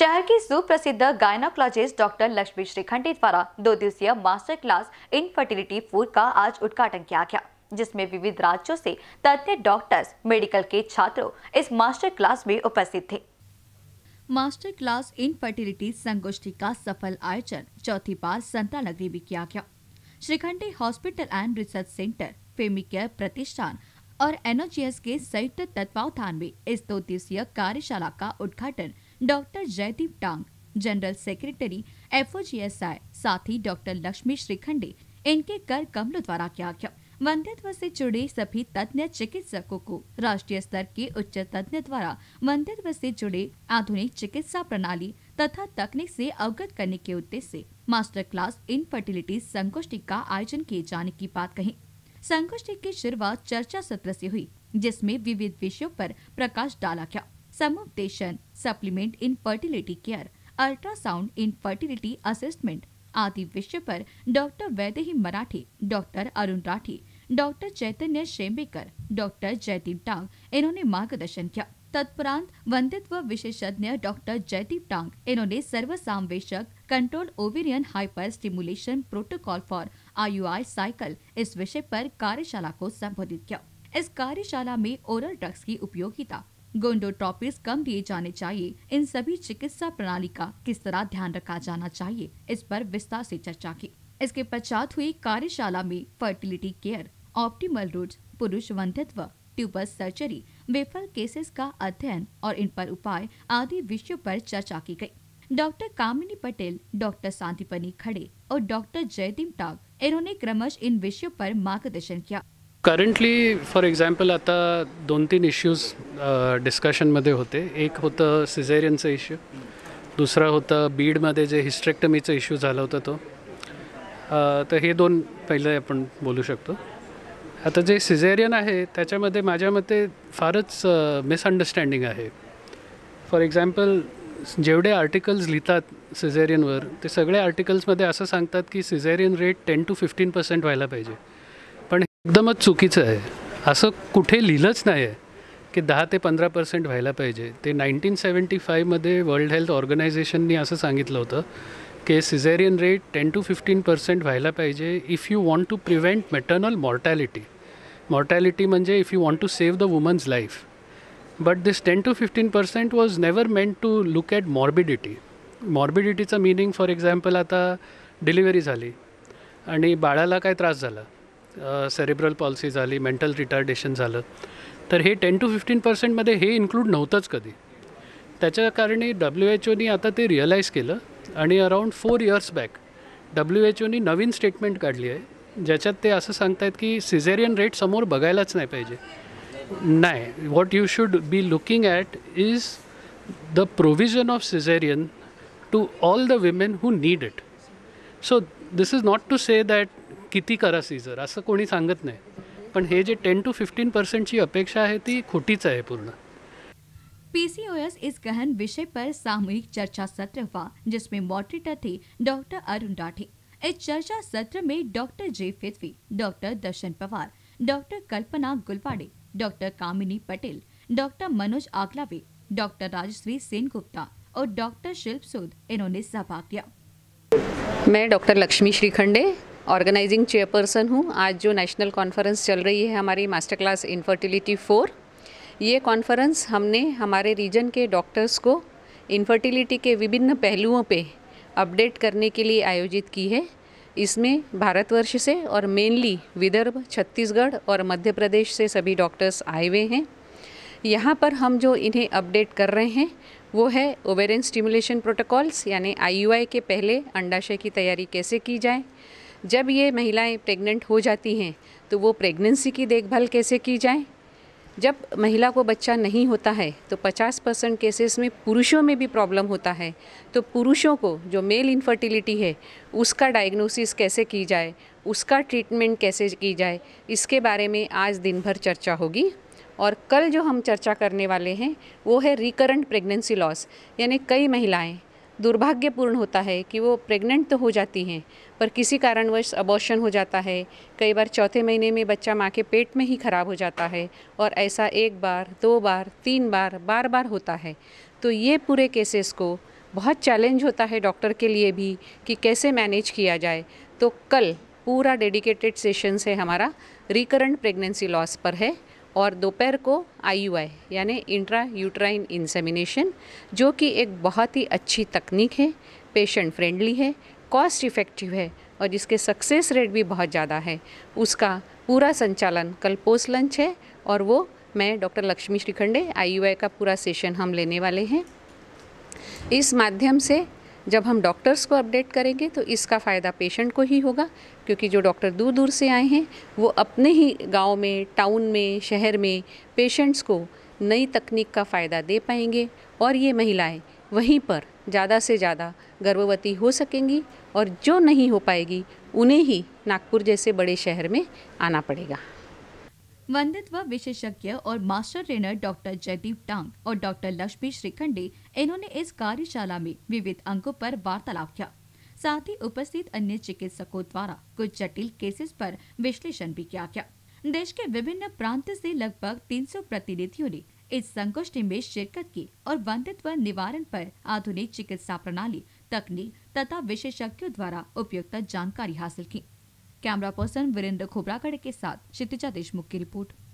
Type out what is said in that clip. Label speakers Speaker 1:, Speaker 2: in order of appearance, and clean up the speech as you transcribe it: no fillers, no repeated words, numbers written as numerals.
Speaker 1: शहर की सुप्रसिद्ध गायनोकोलॉजिस्ट डॉक्टर लक्ष्मी श्रीखंडे द्वारा 2 दिवसीय मास्टर क्लास इनफर्टिलिटी 4 का आज उद्घाटन किया गया, जिसमें विविध राज्यों से तज्ञ डॉक्टर्स, मेडिकल के छात्रों इस मास्टर क्लास में उपस्थित थे। मास्टर क्लास इनफर्टिलिटी संगोष्ठी का सफल आयोजन चौथी बार संतरानगरी में किया गया। Shrikhande hospital and research centre, Femicare प्रतिष्ठान और एनओजीएस के संयुक्त तत्वावधान में इस 2 दिवसीय कार्यशाला का उद्घाटन डॉक्टर जयदीप टांग, जनरल सेक्रेटरी एफओजीएसआई, साथ ही डॉक्टर लक्ष्मी श्रीखंडे, इनके कर कमलों द्वारा किया गया। वंध्यत्व से जुड़े सभी तज्ञ चिकित्सकों को राष्ट्रीय स्तर के उच्च तज्ञ द्वारा वंध्यत्व से जुड़े आधुनिक चिकित्सा प्रणाली तथा तकनीक से अवगत करने के उद्देश्य से मास्टर क्लास इनफर्टिलिटी संगोष्ठी का आयोजन किए जाने की बात कही। संगोष्ठी की शुरुआत चर्चा सत्र से हुई, जिसमें विविध विषयों पर प्रकाश डाला गया। समुपदेशन, supplement in fertility care, ultrasound in fertility assessment आदि विषयों पर doctor Vaidehi Marathi, doctor Arun Rathi, doctor Chaitanya Shembekar, doctor Jaydeep Tang, इन्होंने मार्गदर्शन किया। तत्परांत वंध्यत्व विशेषज्ञ डॉक्टर जयदीप टांग, इन्होंने सर्वसामवेशक control ovarian hyper stimulation protocol for IUI cycle इस विषय पर कार्यशाला को संबोधित किया। इस कार्यशाला में ओरल ड्रग्स की उपयोगिता, गोंडोट्रोपिस कम दिए जाने चाहिए, इन सभी चिकित्सा प्रणाली का किस तरह ध्यान रखा जाना चाहिए, इस पर विस्तार से चर्चा की। इसके पश्चात हुई कार्यशाला में फर्टिलिटी केयर, ऑप्टिमल रूट्स, पुरुष वंध्यत्व, ट्यूबर सर्जरी, विफल केसेस का अध्ययन और इन पर उपाय आदि विषयों पर चर्चा की गई। डॉक्टर कामिनी पटेल, डॉक्टर सांदीपनी खड़े और डॉक्टर जयदीप टांग, इन्होंने क्रमश इन विषयों पर मार्गदर्शन किया।
Speaker 2: करंटली फॉर एक्झाम्पल आता 2-3 इश्यूज डिस्कशनमध्ये होते. एक होतं सिझेरियनचं इश्यू, दुसरा होतं बीडमध्ये जे हिस्टेक्टमीचं इश्यू झाला होता तो. तर हे 2 पहिले आपण बोलू शकतो. आता जे सिझेरियन आहे त्याच्यामध्ये माझ्या मते फारच मिसअंडरस्टँडिंग आहे. फॉर एक्झाम्पल जेवढे आर्टिकल्स लिहितात सिझेरियनवर ते सगळे आर्टिकल्समध्ये असं सांगतात की सिझेरियन रेट 10 to 15% व्हायला पाहिजे, पण एकदमच चुकीचं आहे. असं कुठे लिहिलंच नाही आहे की 10 ते 15% व्हायला पाहिजे. ते 1975मध्ये वर्ल्ड हेल्थ ऑर्गनायझेशननी असं सांगितलं होतं की सिझेरियन रेट 10 to 15% व्हायला पाहिजे if you want to prevent maternal mortality. Mortality म्हणजे if you want to save the woman's life. But this 10 to 15% was never meant to look at morbidity. मॉर्बिडिटीचा meaning for example आता delivery झाली आणि बाळाला काय त्रास झाला, सेरेब्रल पॉल्सी झाली, मेंटल रिटार्डेशन झालं, तर हे 10 to 15%मध्ये हे इन्क्लूड नव्हतंच कधी. त्याच्या कारणी WHO आता ते रिअलाईज केलं आणि अराऊंड 4 years बॅक WHO नवीन स्टेटमेंट काढली आहे, ज्याच्यात ते असं सांगतात की सिझेरियन रेट समोर बघायलाच नाही पाहिजे. नाही, what you should be looking at is the provision of caesarean to all the women who need it. So this is not to say that किती करा सीझर, असं कोणी सांगत नाही, पण हे जे 10 to 15%ची अपेक्षा आहे ती खोटीच आहे पूर्ण.
Speaker 1: PCOS इस गहन विषय पर सामूहिक चर्चा सत्र हुआ, जिसमें मॉडरेटर थे डॉक्टर अरुण राठी। इस चर्चा सत्र में डॉक्टर जे फिथवी, doctor Darshan Pawar, doctor Kalpana Gulwade, doctor Kamini Patel, doctor Manoj Aglave, doctor Rajshree Sengupta और डॉक्टर शिल्प सूद, इन्होंने सहभाग लिया।
Speaker 3: मैं doctor Lakshmi Shrikhande organising chairperson हूँ। आज जो नेशनल कॉन्फ्रेंस चल रही है हमारी मास्टर क्लास इनफर्टिलिटी 4, ये कॉन्फ्रेंस हमने हमारे रीजन के डॉक्टर्स को इनफर्टिलिटी के विभिन्न पहलुओं पे अपडेट करने के लिए आयोजित की है। इसमें भारतवर्ष से और मेनली विदर्भ, छत्तीसगढ़ और मध्य प्रदेश से सभी डॉक्टर्स आए हुए हैं। यहाँ पर हम जो इन्हें अपडेट कर रहे हैं वो है ओवेरियन स्टिमुलेशन प्रोटोकॉल्स, यानी IUI के पहले अंडाशय की तैयारी कैसे की जाए, जब ये महिलाएं प्रेग्नेंट हो जाती हैं तो वो प्रेगनेंसी की देखभाल कैसे की जाए, जब महिला को बच्चा नहीं होता है तो 50% केसेस में पुरुषों में भी प्रॉब्लम होता है, तो पुरुषों को जो मेल इनफर्टिलिटी है उसका डायग्नोसिस कैसे की जाए, उसका ट्रीटमेंट कैसे की जाए, इसके बारे में आज दिन भर चर्चा होगी। और कल जो हम चर्चा करने वाले हैं वो है रिकरेंट प्रेगनेंसी लॉस, यानी कई महिलाएं दुर्भाग्यपूर्ण होता है कि वो प्रेग्नेंट तो हो जाती हैं पर किसी कारणवश अबॉर्शन हो जाता है। कई बार चौथे महीने में बच्चा माँ के पेट में ही ख़राब हो जाता है और ऐसा 1 बार, 2 बार, 3 बार, बार बार होता है। तो ये पूरे केसेस को बहुत चैलेंज होता है डॉक्टर के लिए भी कि कैसे मैनेज किया जाए। तो कल पूरा डेडिकेटेड सेशन से हमारा रिकरेंट प्रेगनेंसी लॉस पर है और दोपहर को IUI यानी इंट्रा यूट्राइन इंसेमिनेशन, जो कि एक बहुत ही अच्छी तकनीक है, पेशेंट फ्रेंडली है, कॉस्ट इफ़ेक्टिव है और जिसके सक्सेस रेट भी बहुत ज़्यादा है, उसका पूरा संचालन कल पोस्ट लंच है और वो मैं डॉक्टर लक्ष्मी श्रीखंडे IUI का पूरा सेशन हम लेने वाले हैं। इस माध्यम से जब हम डॉक्टर्स को अपडेट करेंगे तो इसका फ़ायदा पेशेंट को ही होगा, क्योंकि जो डॉक्टर दूर दूर से आए हैं वो अपने ही गांव में, टाउन में, शहर में पेशेंट्स को नई तकनीक का फ़ायदा दे पाएंगे और ये महिलाएं वहीं पर ज़्यादा से ज़्यादा गर्भवती हो सकेंगी और जो नहीं हो पाएगी उन्हें ही नागपुर जैसे बड़े शहर में आना पड़ेगा।
Speaker 1: वंदित्व विशेषज्ञ और मास्टर ट्रेनर डॉक्टर जयदीप टांग और डॉक्टर लक्ष्मी श्रीखंडे इन्होंने इस कार्यशाला में विविध अंगों पर वार्तालाप किया। साथ ही उपस्थित अन्य चिकित्सकों द्वारा कुछ जटिल केसेस पर विश्लेषण भी किया गया। देश के विभिन्न प्रांत से लगभग 300 प्रतिनिधियों ने इस संगोष्ठी में शिरकत की और वंदित्व निवारण पर आधुनिक चिकित्सा प्रणाली, तकनीक तथा विशेषज्ञों द्वारा उपयुक्त जानकारी हासिल की। कैमरा पर्सन वीरेंद्र खोबरागढ़ के साथ क्षितिजा देशमुख की रिपोर्ट।